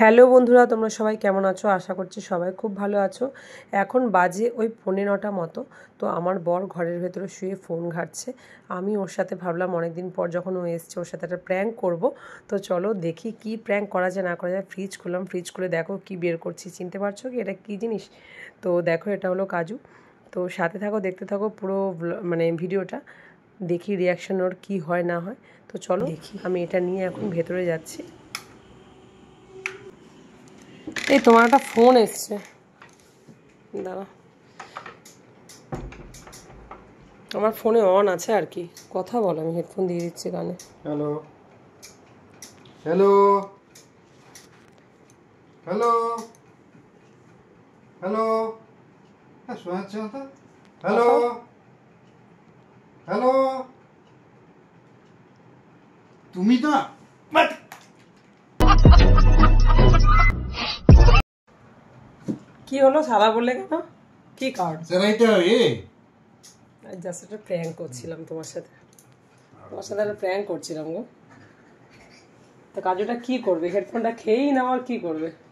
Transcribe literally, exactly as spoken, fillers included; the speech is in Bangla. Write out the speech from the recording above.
হ্যালো বন্ধুরা, তোমরা সবাই কেমন আছো? আশা করছি সবাই খুব ভালো আছো। এখন বাজে ওই পৌনে নটা মতো। তো আমার বর ঘরের ভেতরে শুয়ে ফোন ঘাঁটছে। আমি ওর সাথে ভাবলাম অনেক দিন পর যখন ও এসছে ওর সাথে একটা প্র্যাঙ্ক করব। তো চলো দেখি কি প্র্যাঙ্ক করা যায় না করা যায়। ফ্রিজ খুললাম, ফ্রিজ খুলে দেখো কি বের করছি। চিনতে পারছো কি এটা কী জিনিস? তো দেখো এটা হলো কাজু। তো সাথে থাকো, দেখতে থাকো পুরো মানে ভিডিওটা, দেখি রিয়াকশন ওর কী হয় না হয়। তো চলো দেখি, আমি এটা নিয়ে এখন ভেতরে যাচ্ছি। এই তোমার একটা ফোন এসছে, দাঁড়া। আমার ফোনে অন আছে আর কি, কথা বল, আমি হেডফোন দিয়ে দিচ্ছি কানে। হ্যালো হ্যালো হ্যালো হ্যালো হ্যাঁ শোনা যাচ্ছে না তো। হ্যালো হ্যালো তুমি তো কি হলো সাদা বললে কেন? কি কার্ড? এইটা এ জাস্ট একটা প্র্যাঙ্ক করছিলাম তোমার সাথে, তোমার সাথে একটা প্র্যাঙ্ক করছিলাম গো। তো কাজুটা কি করবে? হেডফোনটা খেয়েই না আর কি করবে?